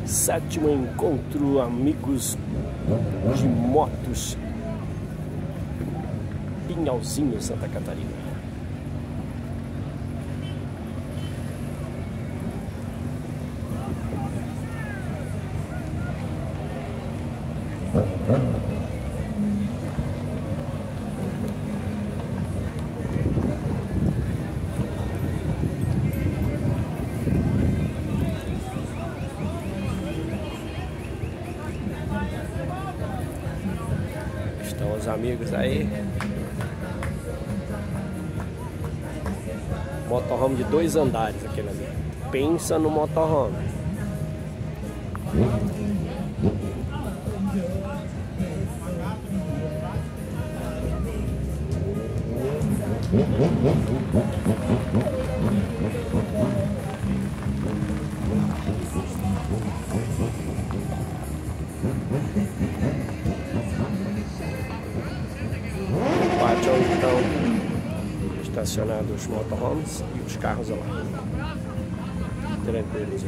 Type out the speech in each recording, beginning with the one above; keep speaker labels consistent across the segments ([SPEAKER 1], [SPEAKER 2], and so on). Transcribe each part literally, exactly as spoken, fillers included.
[SPEAKER 1] Sétimo encontro, amigos de motos, Pinhalzinho, Santa Catarina. Estão os amigos aí. Motorhome de dois andares aquele ali. Pensa no motorhome. Pátio onde estão estacionados os motorhomes e os carros lá. Tranquilos.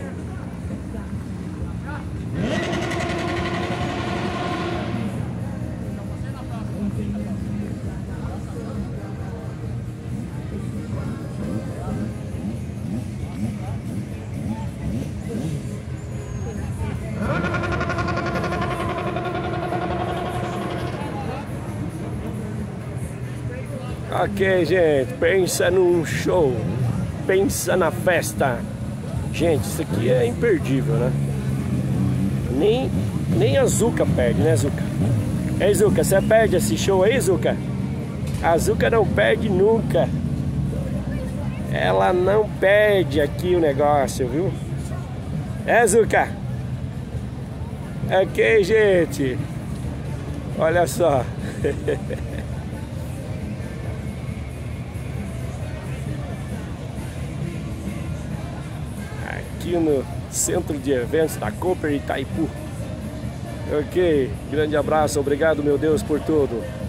[SPEAKER 1] Ok, gente, pensa num show, pensa na festa. Gente, isso aqui é imperdível, né? Nem, nem a Zuca perde, né, Zuca? Ei, Zuca, você perde esse show aí, Zuca? A Zuca não perde nunca. Ela não perde aqui o negócio, viu? É, Zuca? Ok, gente. Olha só. Aqui no centro de eventos da Cooper Itaipu. Ok, grande abraço, obrigado meu Deus por tudo.